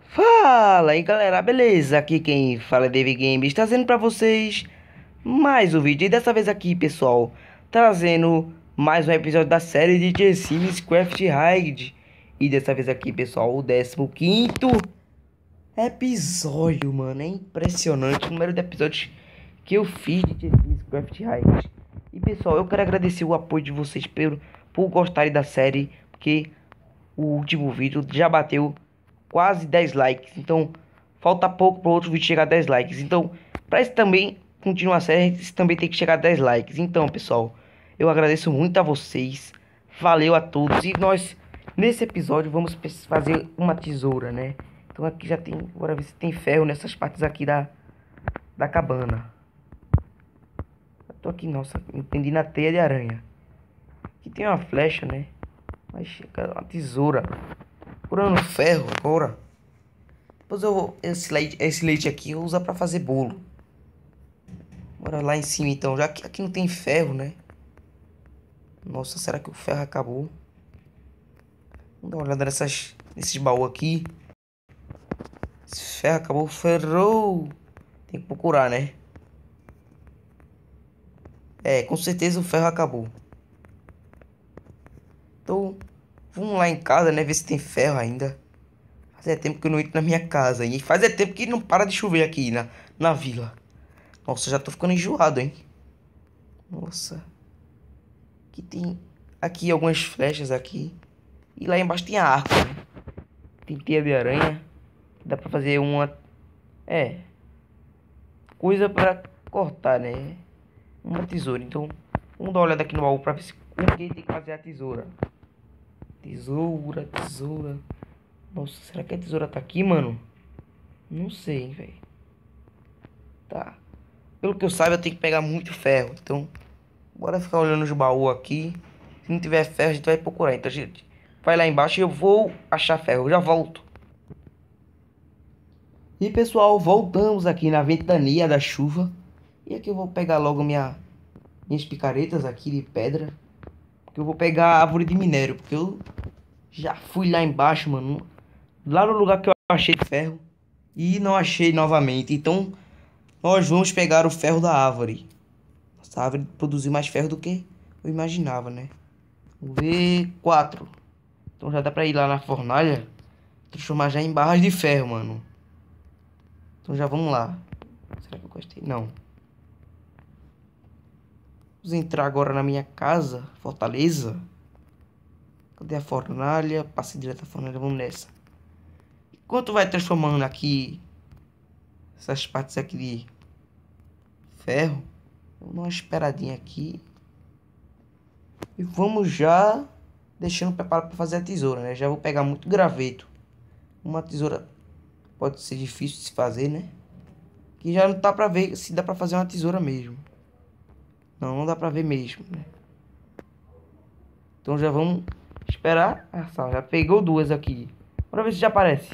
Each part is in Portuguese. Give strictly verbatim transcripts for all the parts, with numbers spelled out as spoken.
Fala aí galera, beleza? Aqui quem fala é David Games, trazendo pra vocês mais um vídeo. E dessa vez aqui, pessoal, trazendo mais um episódio da série de The Sims Craft Ride. E dessa vez aqui, pessoal, o décimo quinto episódio, mano. É impressionante o número de episódios que eu fiz de The Sims Craft Ride. E pessoal, eu quero agradecer o apoio de vocês por, por gostarem da série, porque o último vídeo já bateu quase dez likes, então falta pouco para o outro vídeo chegar a dez likes. Então, para esse também continuar a série, esse também tem que chegar a dez likes. Então, pessoal, eu agradeço muito a vocês. Valeu a todos. E nós, nesse episódio, vamos fazer uma tesoura, né? Então aqui já tem, bora ver se tem ferro nessas partes aqui da, da cabana. Eu tô aqui, nossa, entendi na teia de aranha. Aqui tem uma flecha, né? Mas chega uma tesoura. Procurando ferro agora. Depois eu vou. Esse leite, esse leite aqui eu vou usar pra fazer bolo. Bora lá em cima então. Já que aqui não tem ferro, né? Nossa, será que o ferro acabou? Vamos dar uma olhada nessas, nesses baús aqui. Esse ferro acabou. Ferrou. Tem que procurar, né? É, com certeza o ferro acabou. Então, vamos lá em casa, né? Ver se tem ferro ainda. Fazia tempo que eu não entro na minha casa. E fazia tempo que não para de chover aqui na, na vila. Nossa, já tô ficando enjoado, hein? Nossa. Aqui tem... Aqui algumas flechas aqui. E lá embaixo tem a arco, né? Tem teia de aranha. Dá pra fazer uma... É. Coisa pra cortar, né? Uma tesoura. Então, vamos dar uma olhada aqui no baú pra ver se... com quem tem que fazer a tesoura. Tesoura, tesoura... Nossa, será que a tesoura tá aqui, mano? Não sei, hein, velho. Tá. Pelo que eu saiba, eu tenho que pegar muito ferro. Então, bora ficar olhando os baús aqui. Se não tiver ferro, a gente vai procurar. Então, a gente vai lá embaixo e eu vou achar ferro. Eu já volto. E, pessoal, voltamos aqui na ventania da chuva. E aqui eu vou pegar logo minha, minhas picaretas aqui de pedra. Porque eu vou pegar a árvore de minério. Porque eu já fui lá embaixo, mano. Lá no lugar que eu achei ferro. E não achei novamente. Então, nós vamos pegar o ferro da árvore. Essa árvore produziu mais ferro do que eu imaginava, né? Vamos ver. Quatro. Então já dá pra ir lá na fornalha. Transformar já em barras de ferro, mano. Então já vamos lá. Será que eu gostei? Não. Vamos entrar agora na minha casa. Fortaleza. Cadê a fornalha? Passe direto à fornalha. Vamos nessa. Enquanto vai transformando aqui essas partes aqui de ferro, vamos dar uma esperadinha aqui. E vamos já deixando preparado para fazer a tesoura, né? Já vou pegar muito graveto. Uma tesoura pode ser difícil de se fazer, né? Que já não dá pra ver se dá pra fazer uma tesoura mesmo. Não, não dá pra ver mesmo, né? Então já vamos esperar. Ah, só, já pegou duas aqui. Bora ver se já aparece.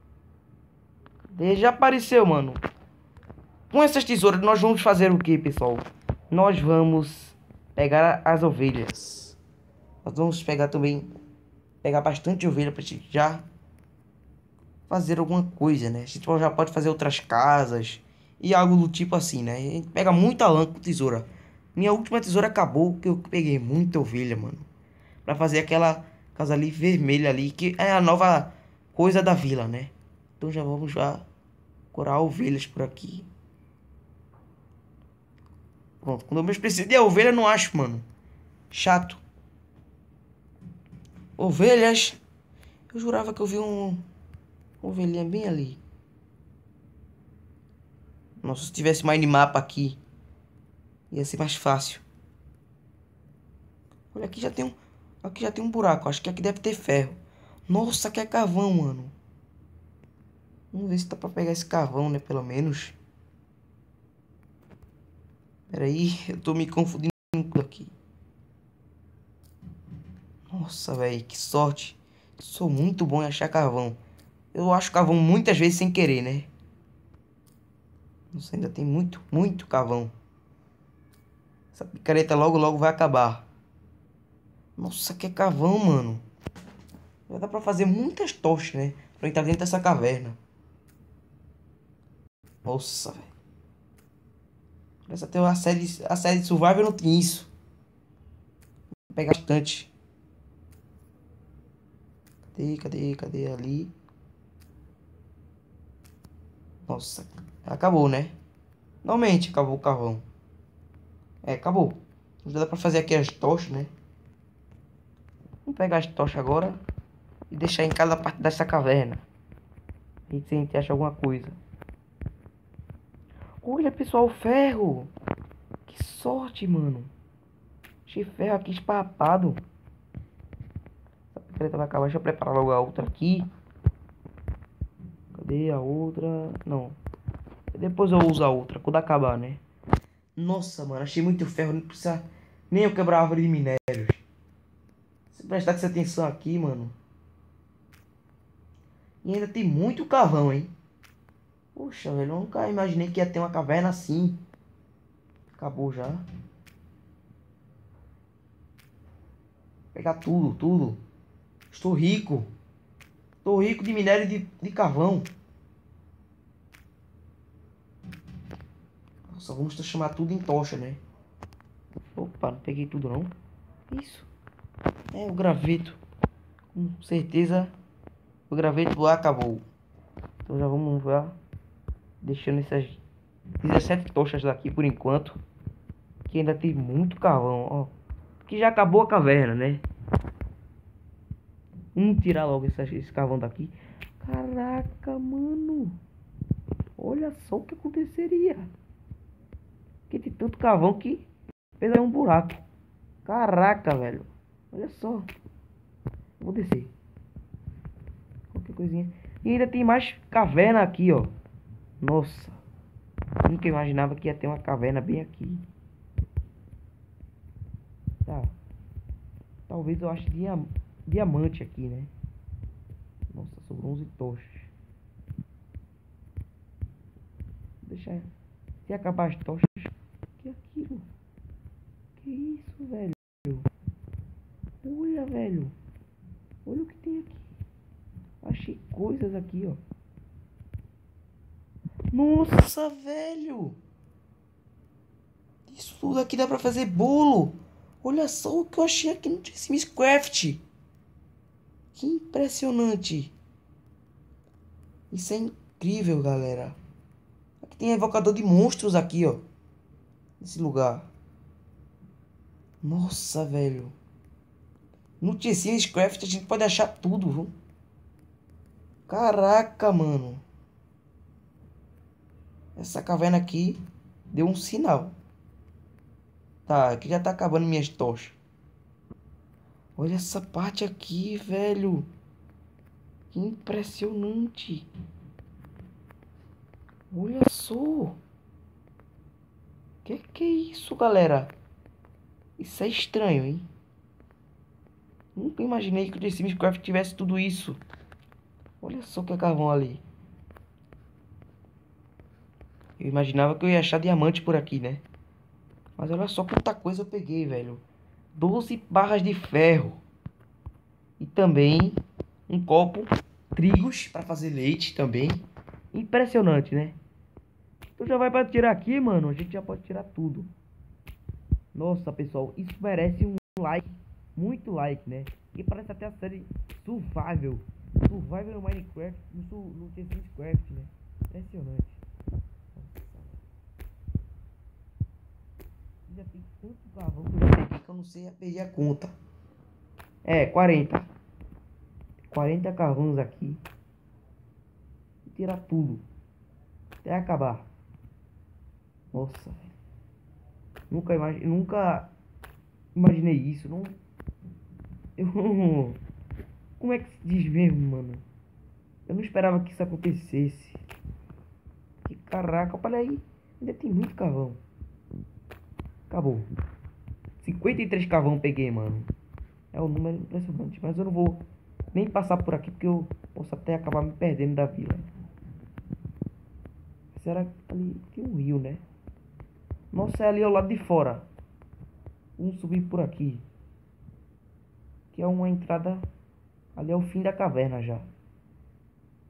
Já apareceu, mano. Com essas tesouras nós vamos fazer o que, pessoal? Nós vamos pegar as ovelhas. Nós vamos pegar também... Pegar bastante ovelha pra gente já fazer alguma coisa, né? A gente já pode fazer outras casas e algo do tipo assim, né? A gente pega muita lã com tesoura. Minha última tesoura acabou porque eu peguei muita ovelha, mano. Pra fazer aquela casa ali vermelha ali, que é a nova coisa da vila, né? Então já vamos já procurar ovelhas por aqui. Pronto, quando eu mais preciso de ovelha, não acho, mano. Chato. Ovelhas. Eu jurava que eu vi um... Uma ovelhinha bem ali. Nossa, se tivesse minimapa aqui, ia ser mais fácil. Olha, aqui já tem um... Aqui já tem um buraco. Acho que aqui deve ter ferro. Nossa, aqui é carvão, mano. Vamos ver se dá pra pegar esse carvão, né? Pelo menos. Pera aí, eu tô me confundindo aqui. Nossa, velho, que sorte. Sou muito bom em achar carvão. Eu acho carvão muitas vezes sem querer, né? Nossa, ainda tem muito, muito carvão. Essa picareta logo, logo vai acabar. Nossa, que carvão, mano. Já dá pra fazer muitas tochas, né? pra entrar dentro dessa caverna. Nossa, velho. Essa tem uma série, a série de Survival não tem isso. Vou pegar bastante. Cadê, cadê, cadê ali? Nossa, acabou, né? Normalmente acabou o carvão. É, acabou. Já dá pra fazer aqui as tochas, né? Vamos pegar as tochas agora e deixar em cada parte dessa caverna. A gente, se a gente acha alguma coisa. Olha, pessoal, ferro. Que sorte, mano. Achei ferro aqui espapado. Essa picareta vai acabar. Deixa eu preparar logo a outra aqui. Cadê a outra? Não. Depois eu uso a outra, quando acabar, né? Nossa, mano, achei muito ferro. Não precisa nem eu quebrar a árvore de minérios. Se prestar atenção aqui, mano. E ainda tem muito carvão, hein? Poxa, velho, eu nunca imaginei que ia ter uma caverna assim. Acabou já. Vou pegar tudo, tudo. Estou rico. Estou rico de minério de, de carvão. Nossa, vamos transformar tudo em tocha, né? Opa, não peguei tudo não. Isso. É o graveto. Com certeza o graveto lá acabou. Então já vamos lá. Deixando essas dezessete tochas daqui por enquanto. Que ainda tem muito carvão, ó. Que já acabou a caverna, né? Vamos tirar logo esse, esse carvão daqui. Caraca, mano. Olha só o que aconteceria. Que tem tanto carvão que fez aí um buraco. Caraca, velho. Olha só. Vou descer. Qualquer coisinha. E ainda tem mais caverna aqui, ó. Nossa. Nunca imaginava que ia ter uma caverna bem aqui. Tá. Talvez eu ache diam diamante aqui, né? Nossa, sobrou onze tochas. Deixa. Se acabar as tochas. Que é aquilo? Que isso, velho? Olha, velho. Olha o que tem aqui. Achei coisas aqui, ó. Nossa, velho. Isso tudo aqui dá pra fazer bolo. Olha só o que eu achei aqui no Sims Craft. Que impressionante. Isso é incrível, galera. Aqui tem evocador de monstros aqui, ó. Nesse lugar. Nossa, velho. No Sims Craft a gente pode achar tudo, viu? Caraca, mano. Essa caverna aqui deu um sinal. Tá, aqui já tá acabando minhas tochas. Olha essa parte aqui, velho. Que impressionante. Olha só. Que que é isso, galera? Isso é estranho, hein? Nunca imaginei que o The Sims Craft tivesse tudo isso. Olha só que é carvão ali. Eu imaginava que eu ia achar diamante por aqui, né? Mas olha só quanta coisa eu peguei, velho. doze barras de ferro. E também um copo trigos para fazer leite também. Impressionante, né? Então já vai para tirar aqui, mano. A gente já pode tirar tudo. Nossa, pessoal, isso merece um like. Muito like, né? E parece até a série Survival. Survival no Minecraft. No, no The Sims Craft, né? Impressionante. Já tem tanto carvão que eu já peguei que eu não sei, já perdi a conta. É, quarenta. quarenta carvões aqui. Vou tirar tudo. Até acabar. Nossa, velho. Nunca, imagi nunca imaginei isso. Não... Eu... Como é que se diz mesmo, mano? Eu não esperava que isso acontecesse. Que caraca, olha aí. Ainda tem muito carvão. Acabou. cinquenta e três carvão peguei, mano. É um número impressionante. Mas eu não vou nem passar por aqui porque eu posso até acabar me perdendo da vila. Será que ali tem um rio, né? Nossa, é ali ao lado de fora. Vamos subir por aqui. Que é uma entrada. Ali é o fim da caverna já.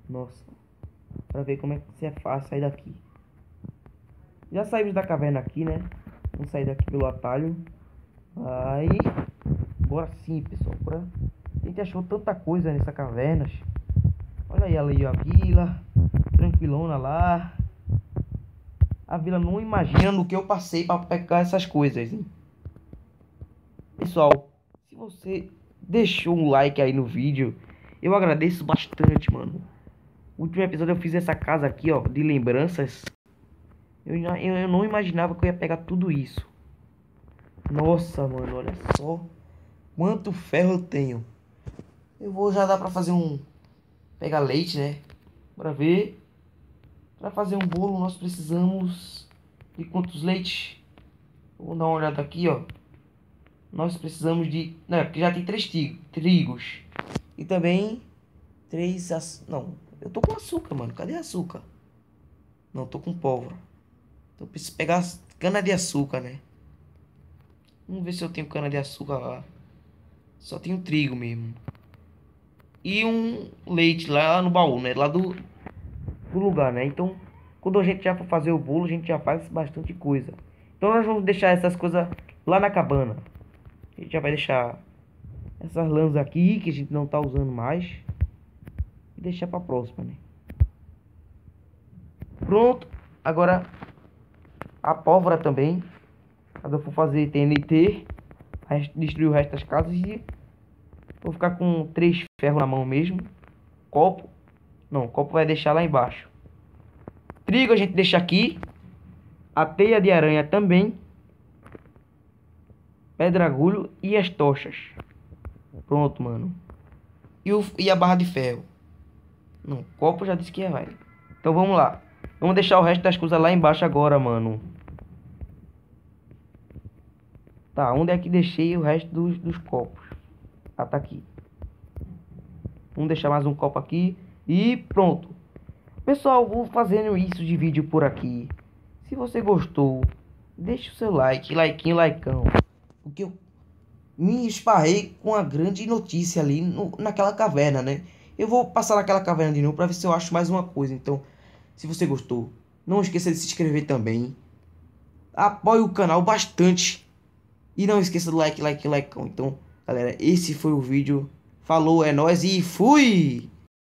Nossa. Pra ver como é que é fácil sair daqui. Já saímos da caverna aqui, né? Vamos sair daqui pelo atalho. Aí. Agora sim, pessoal. Agora a gente achou tanta coisa nessa caverna. Olha aí ali a vila. Tranquilona lá. A vila não imagina no que eu passei para pegar essas coisas, hein? Pessoal, se você deixou um like aí no vídeo, eu agradeço bastante, mano. O último episódio eu fiz essa casa aqui, ó, de lembranças. Eu, eu, eu não imaginava que eu ia pegar tudo isso. Nossa, mano, olha só quanto ferro eu tenho. Eu vou já dar pra fazer um... Pegar leite, né? Bora ver. Pra fazer um bolo nós precisamos de quantos leites? Vamos dar uma olhada aqui, ó. Nós precisamos de... Não, porque já tem três trigos. E também três... Aç... Não, eu tô com açúcar, mano. Cadê açúcar? Não, tô com pólvora. Então eu preciso pegar cana de açúcar, né? Vamos ver se eu tenho cana de açúcar lá. Só tenho trigo mesmo. E um leite lá no baú, né? Lá do, do lugar, né? Então, quando a gente já for fazer o bolo, a gente já faz bastante coisa. Então nós vamos deixar essas coisas lá na cabana. A gente já vai deixar essas lãs aqui, que a gente não tá usando mais. E deixar pra próxima, né? Pronto. Agora, a pólvora também. Quando eu for fazer T N T, destruir o resto das casas e... Vou ficar com três ferros na mão mesmo. Copo. Não, copo vai deixar lá embaixo. Trigo a gente deixa aqui. A teia de aranha também. Pedregulho e as tochas. Pronto, mano. E, o, e a barra de ferro. Não, copo já disse que é, vai. Então vamos lá. Vamos deixar o resto das coisas lá embaixo agora, mano. Tá, onde é que deixei o resto dos, dos copos? Ah, tá aqui. Vamos deixar mais um copo aqui. E pronto. Pessoal, vou fazendo isso de vídeo por aqui. Se você gostou, deixa o seu like. Likeinho, likeão. Porque eu me esparrei com a grande notícia ali no, naquela caverna, né? Eu vou passar naquela caverna de novo pra ver se eu acho mais uma coisa. Então, se você gostou, não esqueça de se inscrever também. Apoie o canal bastante. E não esqueça do like, like, likeão. Então... Galera, esse foi o vídeo. Falou, é nóis e fui!